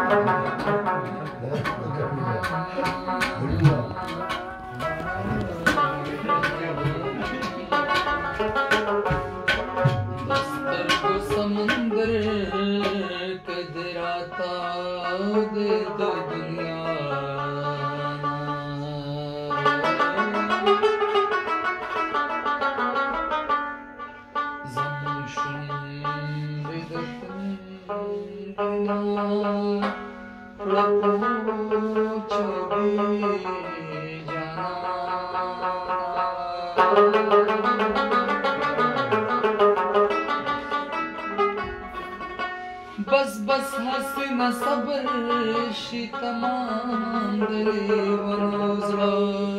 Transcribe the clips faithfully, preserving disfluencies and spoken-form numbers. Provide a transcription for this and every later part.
बस बस हसन सब्र शितमान दले वनोजरा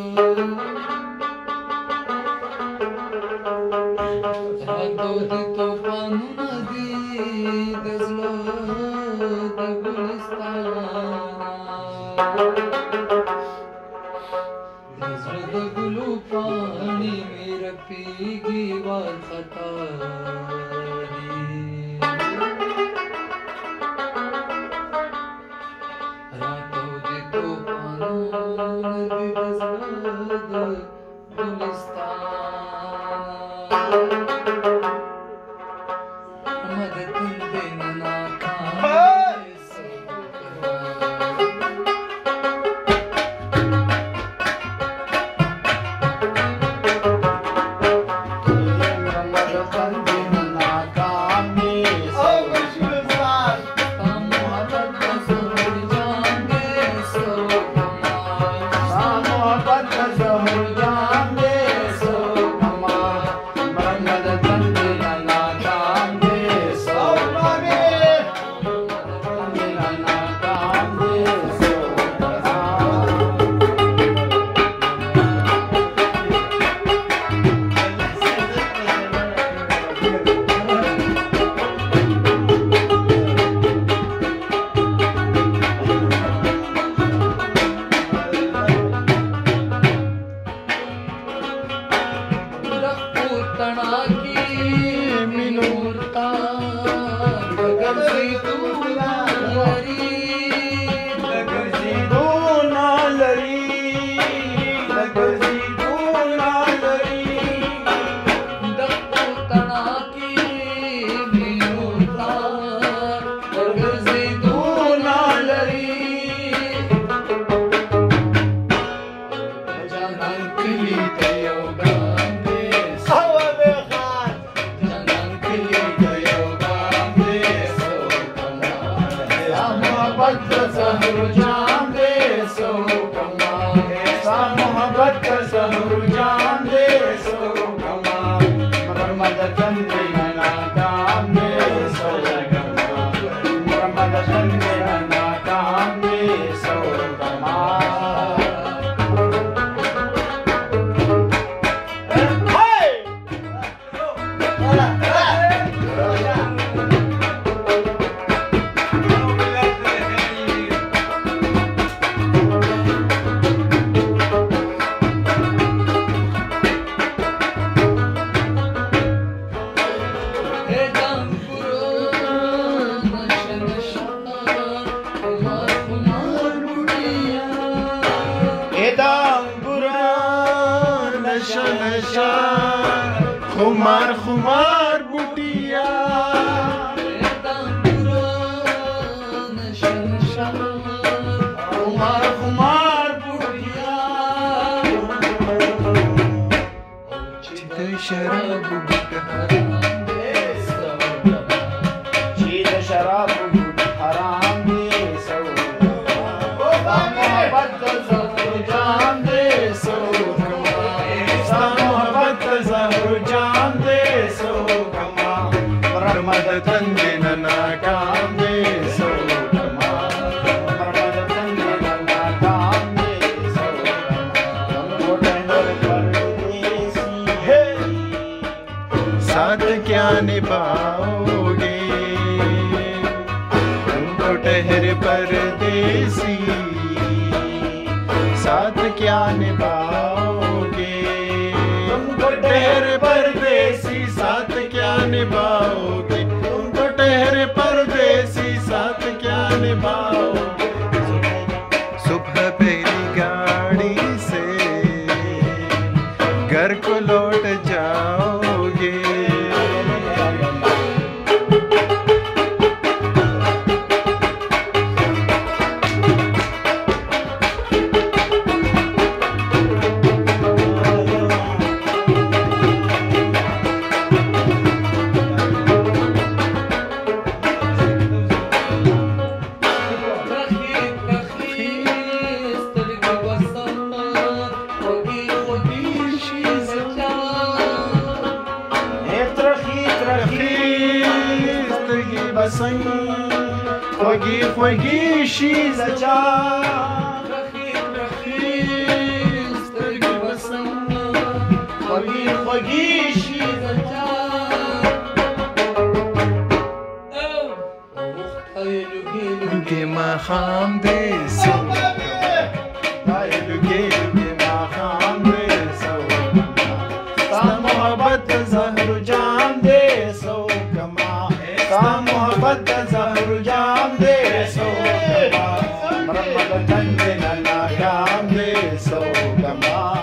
रातों तो पानु नदी गजलो दगुलिस्तान गजलो दगुलु पानी मेरा पीगी वाल खतारी रातों तो पानु नदी गजलो दगुलिस्तान खुमार खुमार बुटिया खुमार खुमार बुटिया शराब चीज शराब हराम दे सो मोहब्बत जान दे सो जान दे सो कमा मरमद तंजे नाकाम दे सो कमा मरमद तंजे नाकाम दे सो साथ क्या निभाओगे तुमको ठहर परदेसी साथ क्या निभाओगे ठहर परदेसी साथ क्या निभाओगे तुम तो ठहर परदेसी साथ क्या निभाओगे सुबह पहली गाड़ी से घर को लौट जाओगे। خوږی خوږی شي زچا رخي رخي سترګې بسم خوږی خوږی شي زچا او خایلو ګیلو کې ما خام دې سو خایلو ګیلو کې ما خام دې سو ستا محبت زهر جام دې سو کما ستا محبت زهر جام دے سو کما مرمت تنگ ناکام دے سو کما